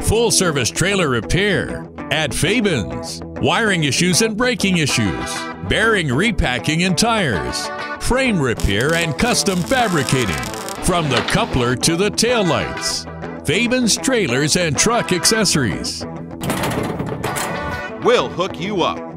full-service trailer repair at Fabins. Wiring issues and braking issues, bearing repacking and tires, frame repair and custom fabricating, from the coupler to the taillights. Fabins trailers and truck accessories. We'll hook you up.